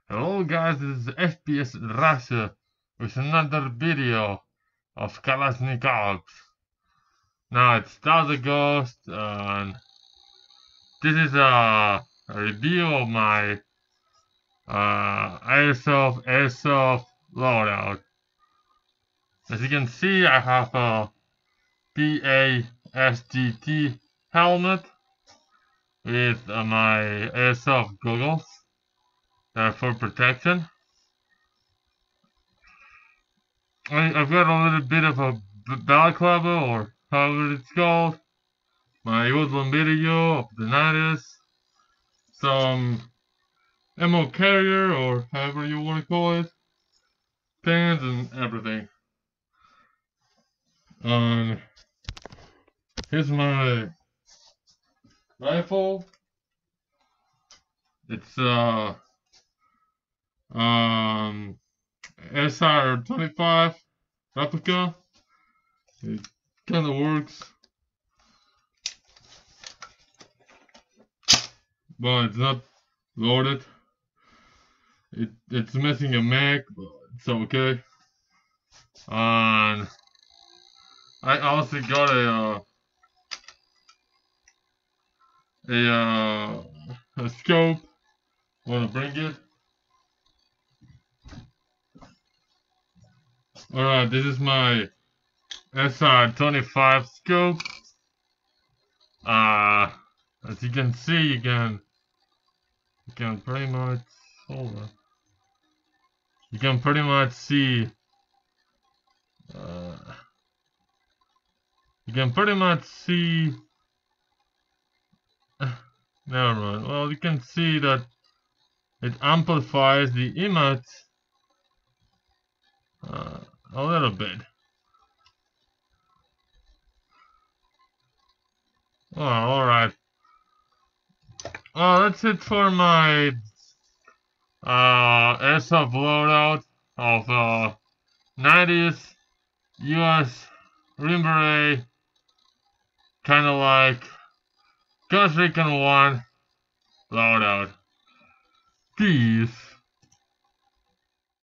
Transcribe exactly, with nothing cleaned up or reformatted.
Hello guys, this is F P S Russia with another video of Kalashnikovs. Now it's Thousand Ghost and this is a, a review of my uh, Airsoft Airsoft loadout. As you can see, I have a P A S G T helmet with uh, my Airsoft goggles uh, for protection. I, I've got a little bit of a balaclava, or however it's called, my Woodland B D U of the nineties, some ammo carrier, or however you want to call it, pins and everything. And here's my rifle. It's uh um S R twenty-five replica. It kind of works, but it's not loaded. It it's missing a mag, but it's okay. And I also got a uh, a uh, a scope. Wanna bring it? Alright, this is my S R twenty-five scope. Uh, as you can see, you can you can pretty much hold on. You can pretty much see. Uh, you can pretty much see. Never mind. Well, you can see that it amplifies the image uh, a little bit. Oh, alright. Oh, that's it for my uh, Airsoft loadout of uh, nineties U S Green Beret, kind of like Costa Rican one loadout. Peace.